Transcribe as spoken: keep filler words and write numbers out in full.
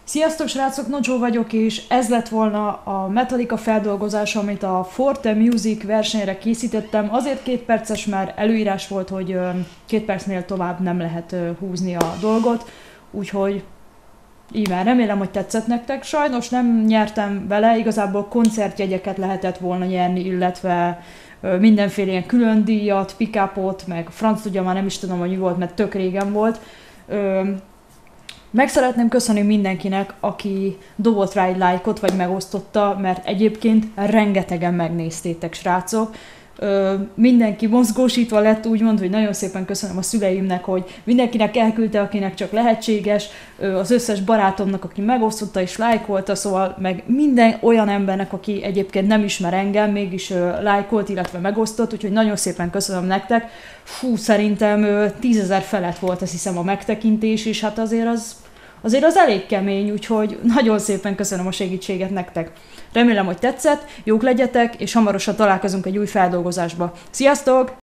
Sziasztok srácok, Nojo vagyok, és ez lett volna a Metallica feldolgozása, amit a Forte Music versenyre készítettem. Azért két perces, mert előírás volt, hogy ö, két percnél tovább nem lehet ö, húzni a dolgot, úgyhogy íme, remélem, hogy tetszett nektek. Sajnos nem nyertem vele, igazából koncertjegyeket lehetett volna nyerni, illetve ö, mindenféle ilyen külön díjat, pick-upot, meg franc tudja, már nem is tudom, hogy mi volt, mert tök régen volt. Ö, Meg szeretném köszönni mindenkinek, aki dobott rá egy lájkot, vagy megosztotta, mert egyébként rengetegen megnéztétek, srácok. Ö, mindenki mozgósítva lett, úgymond, hogy nagyon szépen köszönöm a szüleimnek, hogy mindenkinek elküldte, akinek csak lehetséges, ö, az összes barátomnak, aki megosztotta és lájkolta, szóval meg minden olyan embernek, aki egyébként nem ismer engem, mégis ö, lájkolt, illetve megosztott, úgyhogy nagyon szépen köszönöm nektek. Fú, szerintem ö, tízezer felett volt, azt hiszem, a megtekintés, és hát azért az Azért az elég kemény, úgyhogy nagyon szépen köszönöm a segítséget nektek. Remélem, hogy tetszett, jók legyetek, és hamarosan találkozunk egy új feldolgozásba. Sziasztok!